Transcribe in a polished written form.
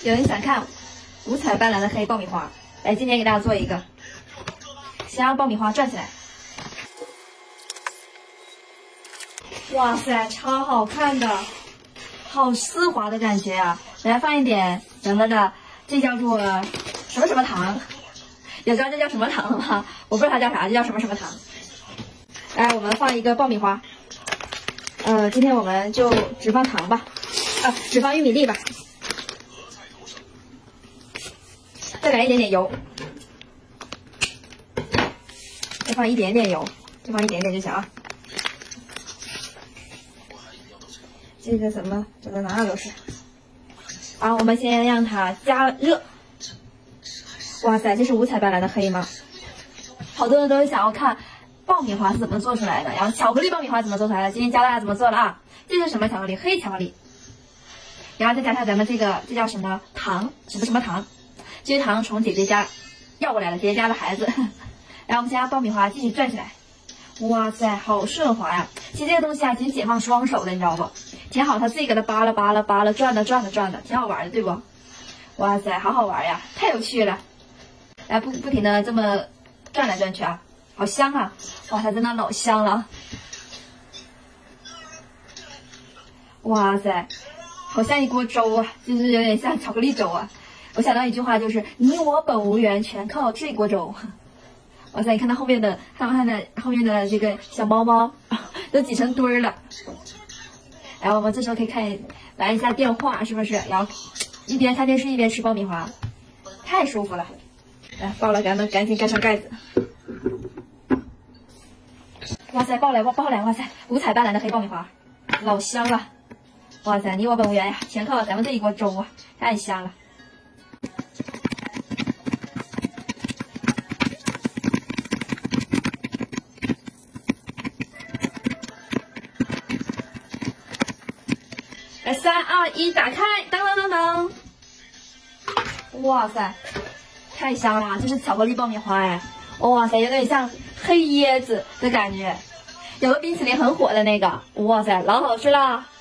有人想看五彩斑斓的黑爆米花，来，今天给大家做一个，先让爆米花转起来。哇塞，超好看的，好丝滑的感觉啊！来放一点咱们的，这叫做什么什么糖？有知道这叫什么糖吗？我不知道它叫啥，这叫什么什么糖。来，我们放一个爆米花。今天我们就只放糖吧，只放玉米粒吧。再来一点点油，再放一点点油，再放一点点就行啊。这个怎么整的哪都是？好，我们先让它加热。哇塞，这是五彩斑斓的黑吗？好多人都想要看爆米花是怎么做出来的，然后巧克力爆米花怎么做出来的？今天教大家怎么做了啊！这是什么巧克力？黑巧克力。然后再加上咱们这叫什么糖？什么糖？这些糖从姐姐家要过来的，姐姐家的孩子。然后我们先让爆米花继续转起来。哇塞，好顺滑呀！其实这个东西啊，挺解放双手的，你知道不？挺好，它自己给它扒拉扒拉扒拉，转的，挺好玩的，对不？哇塞，好好玩呀，太有趣了！来，不停的这么转来转去啊，好香啊！哇塞，真的老香了！哇塞，好像一锅粥啊，就是有点像巧克力粥啊。我想到一句话，就是你我本无缘，全靠这锅粥。哇塞，你看它后面的这个小猫猫都挤成堆儿了。然后我们这时候可以来一下电话，是不是？然后一边看电视一边吃爆米花，太舒服了。来，爆了，咱们赶紧盖上盖子。哇塞，爆来！哇塞，五彩斑斓的黑爆米花，老香了。哇塞，你我本无缘呀，全靠咱们这一锅粥啊，太香了。来，3、2、1，打开！当当当当！哇塞，太香了！这是巧克力爆米花哎！哇塞，有点像黑椰子的感觉。有个冰淇淋很火的那个，哇塞，老好吃了！